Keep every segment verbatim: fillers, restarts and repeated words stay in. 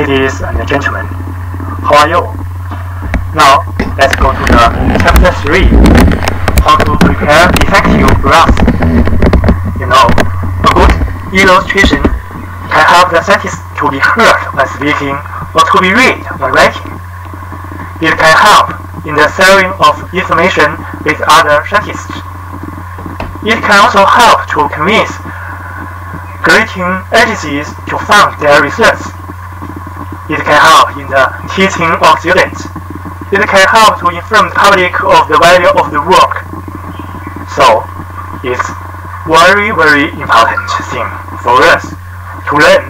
Ladies and gentlemen, how are you? Now, let's go to the chapter three, how to prepare effective graphs. You know, a good illustration can help the scientist to be heard when speaking or to be read when writing. It can help in the sharing of information with other scientists. It can also help to convince granting agencies to fund their research. It can help in the teaching of students. It can help to inform the public of the value of the work. So, it's very, very important thing for us to learn.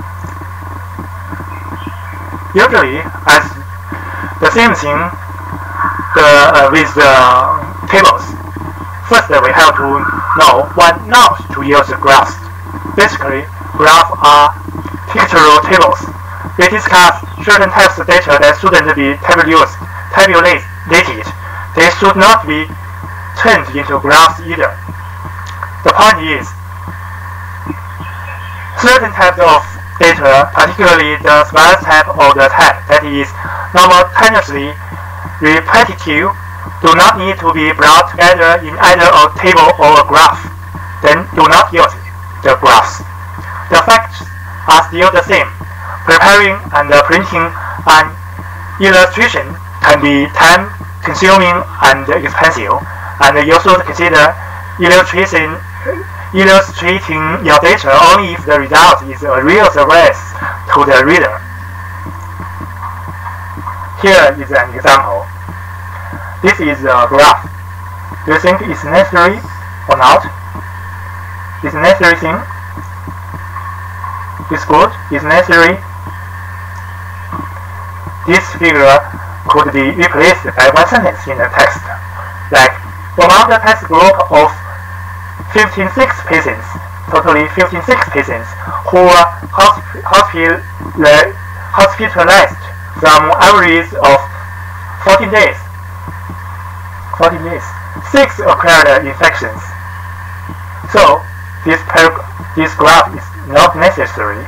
Usually, as the same thing the, uh, with the tables. First, we have to know what not to use graphs. Basically, graphs are pictorial tables. We discuss certain types of data that shouldn't be tabulated. They should not be turned into graphs either. The point is, certain types of data, particularly the sparse type or the type that is simultaneously repetitive, do not need to be brought together in either a table or a graph. Then do not use the graphs. The facts are still the same. Preparing and printing an illustration can be time-consuming and expensive, and you should consider illustration, illustrating your data only if the result is a real service to the reader. Here is an example. This is a graph. Do you think it's necessary or not? It's a necessary thing? It's good? It's necessary? This figure could be replaced by one sentence in the text, like, among the test group of fifty-six patients, totally fifty-six patients, who were hospital, hospitalized from average of fourteen days. fourteen days. Six acquired infections. So, this, this graph is not necessary.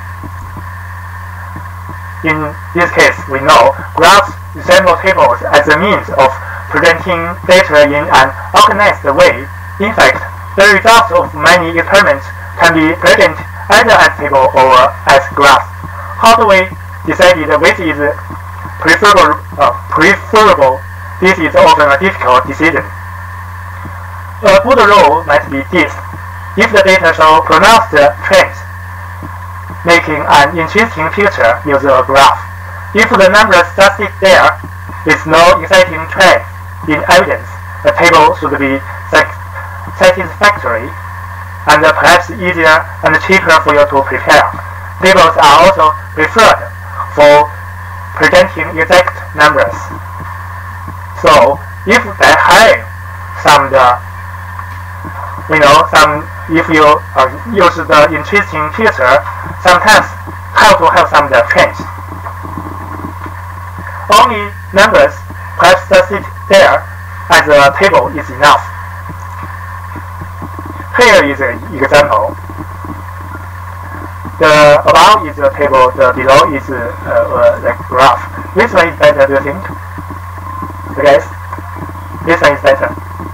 In this case, we know graphs resemble tables as a means of presenting data in an organized way. In fact, the results of many experiments can be presented either as table or as graphs. How do we decide which is preferable? Uh, preferable? This is often a difficult decision. A good rule might be this: if the data show pronounced trends, making an interesting picture, use a graph. If the numbers just sit there with no exciting trend in evidence, a table should be satisfactory and perhaps easier and cheaper for you to prepare. Tables are also preferred for presenting exact numbers. So, if they have some the, you know, some if you uh, use the interesting picture, sometimes have to have some the trends. Only numbers perhaps just sit there as a table is enough. Here is an example. The above is a table, the below is a, uh, a graph. Which one is better, do you think? So guys, this one is better.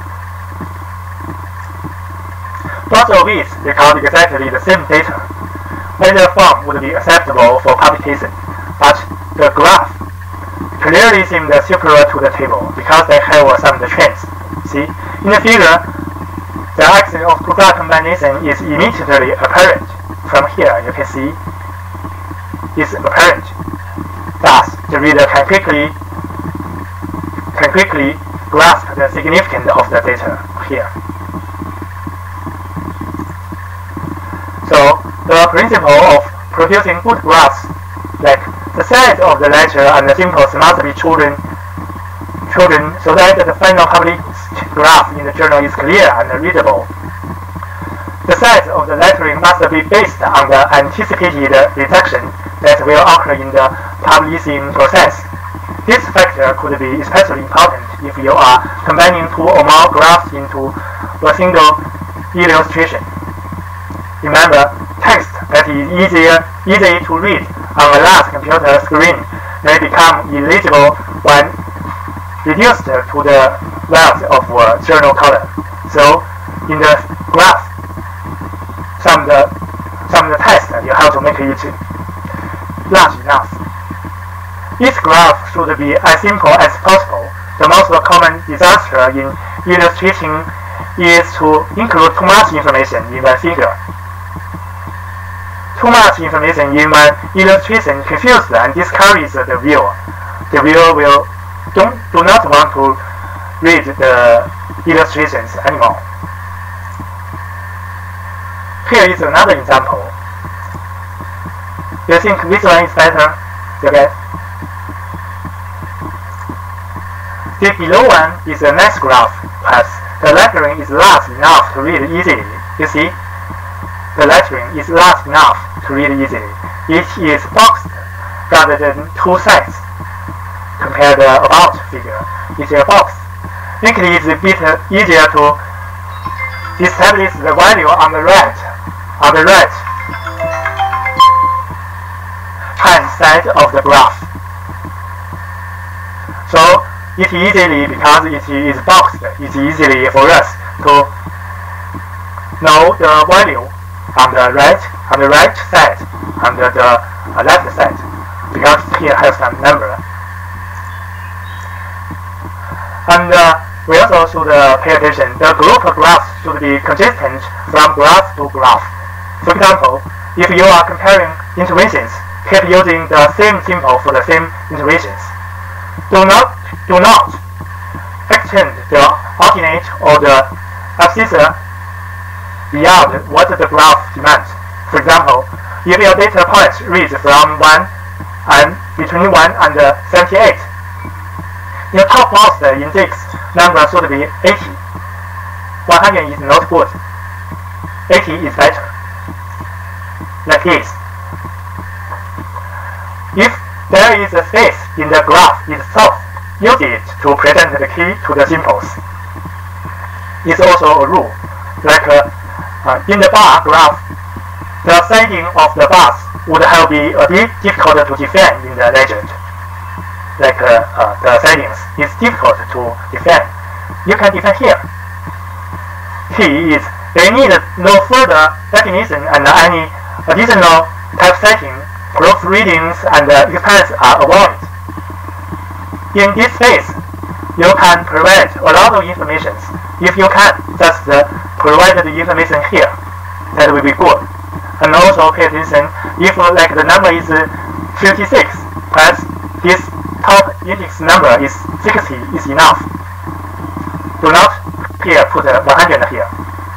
Both of these record exactly the same data. Either form would be acceptable for publication, but the graph clearly seems superior to the table because they have some of the trends. See, in the figure, the action of two graph combination is immediately apparent. From here, you can see it's apparent. Thus, the reader can quickly can quickly grasp the significance of the data here. So, the principle of producing good graphs, like the size of the letter and the symbols, must be chosen, chosen so that the final published graph in the journal is clear and readable. The size of the lettering must be based on the anticipated reduction that will occur in the publishing process. This factor could be especially important if you are combining two or more graphs into a single illustration. Remember, text that is easier, easy to read on a large computer screen may become illegible when reduced to the width of a journal column. So, in the graph, some of the some of the tests you have to make it large enough. Each graph should be as simple as possible. The most common disaster in illustrating is to include too much information in one figure. Too much information in one illustration confuses and discourages the viewer. The viewer will don't, do not want to read the illustrations anymore. Here is another example. You think this one is better? You get? The below one is a nice graph, but the lettering is large enough to read easily. You see? The lettering is large enough to read easily. It is boxed rather than two sides. Compare the about figure. It's a box. Make it a bit easier to establish the value on the right, on the right hand side of the graph. So it easily, because it is boxed, it's easily for us to know the value on the right, on the right side, under the left side, because here has some number. And uh, we also should uh, pay attention. The group graphs should be consistent from graph to graph. For example, if you are comparing interventions, keep using the same symbol for the same interventions. Do not do not extend the alternate or the abscissa beyond what the graph demands. For example, if your data point reads from one and between one and seventy-eight, your topmost index number should be eighty. one hundred is not good. eighty is better. Like this. If there is a space in the graph itself, use it to present the key to the symbols. It's also a rule. Like uh, uh, in the bar graph, the setting of the bars would have been a bit difficult to define in the legend. Like uh, uh, the settings is difficult to define. You can define here. Key is they need no further definition and any additional typesetting, proofreadings, and uh, expense are avoided. In this space, you can provide a lot of information. If you can just uh, provide the information here, that will be good. And also pay attention if uh, like the number is uh, fifty-six, but this top index number is sixty is enough. Do not here put uh, one hundred here.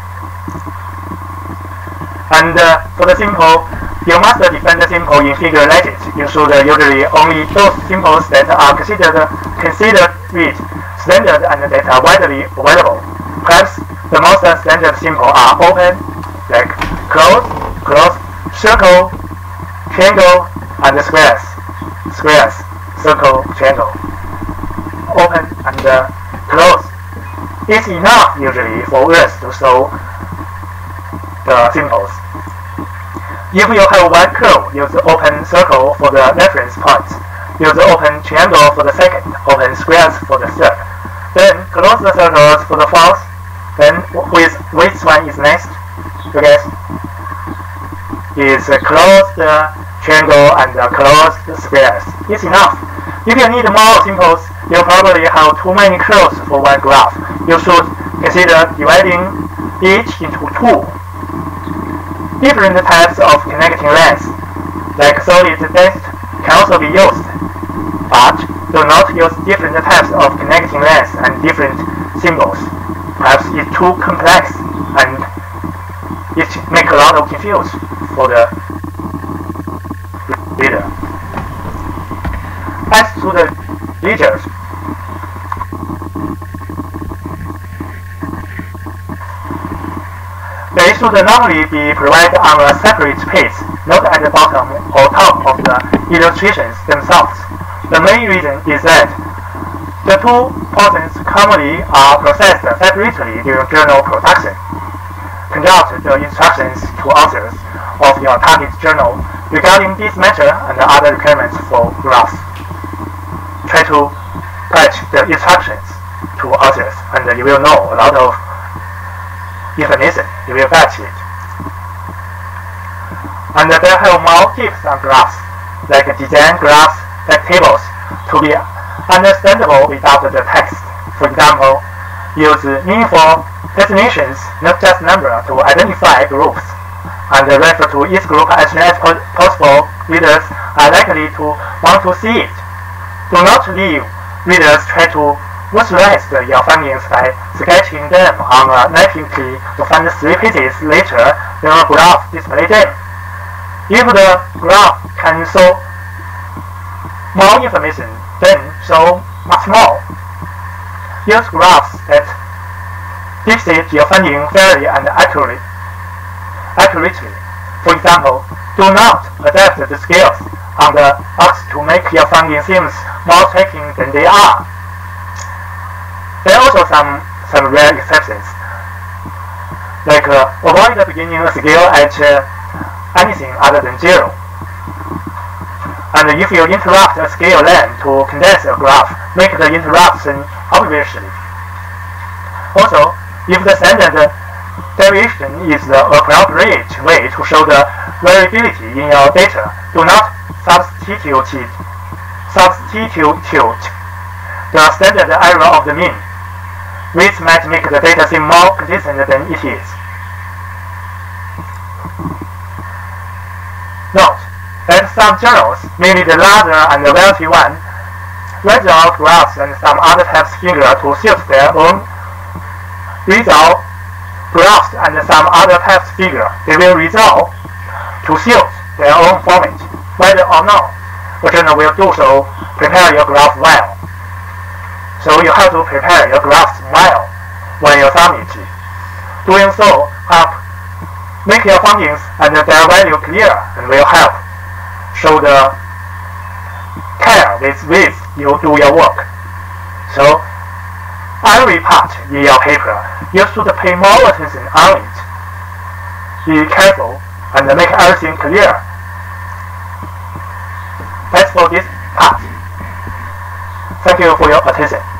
And uh, for the symbol, you must define the symbol in figure legend. You should uh, usually only those symbols that are considered considered read standard and that are widely available. Perhaps the most standard symbols are open, like close, close, circle, triangle, and squares. Squares, circle, triangle. Open and uh, close. It's enough usually for us to show the symbols. If you have one curve, use the open circle for the reference point. Use the open triangle for the second, open squares for the third. Then close the circles for the fourth. Then with which one is next? You guess? Is uh, close the triangle and uh, close the squares. It's enough. If you need more symbols, you probably have too many curves for one graph. You should consider dividing each into two. Different types of connecting lines, like solid text, can also be used, but do not use different types of connecting lines and different symbols. Perhaps it's too complex and it makes a lot of confusion for the reader. As to the readers, they should normally be provided on a separate page, not at the bottom or top of the illustrations themselves. The main reason is that the two portions commonly are processed separately during journal production. Conduct the instructions to authors of your target journal regarding this matter and other requirements for graphs. Try to patch the instructions to authors, and you will know a lot of information. You will patch it. And there are more tips on graphs, like design graphs like tables to be understandable without the text. For example, use meaningful definitions, not just number, to identify groups, and refer to each group as soon as possible. Readers are likely to want to see it. Do not leave readers try to visualize your findings by sketching them on a napkin to find three pages later when a graph display them. If the graph can show more information, then show much more. Use graphs that depict your finding fairly and accurately. accurately. For example, do not adapt the scales on the box to make your findings seem more striking than they are. There are also some, some rare exceptions, like uh, avoid beginning a scale at uh, anything other than zero. And if you interrupt a scale length to condense a graph, make the interruption obviously. Also, if the standard deviation is the appropriate way to show the variability in your data, do not substitute it, substitute the standard error of the mean, which might make the data seem more consistent than it is. Note that some journals, mainly the larger and the wealthy one, resolve graphs and some other types figure to suit their own resolve graphs and some other types figure. They will resolve to suit their own format. Whether or not the journal will do so, prepare your graph well. So you have to prepare your graphs well when you submit it. Doing so help make your findings and their value clear, and will help show the care with which you do your work. So every part in your paper, you should pay more attention on it. Be careful and make everything clear. That's for this part. Thank you for your attention.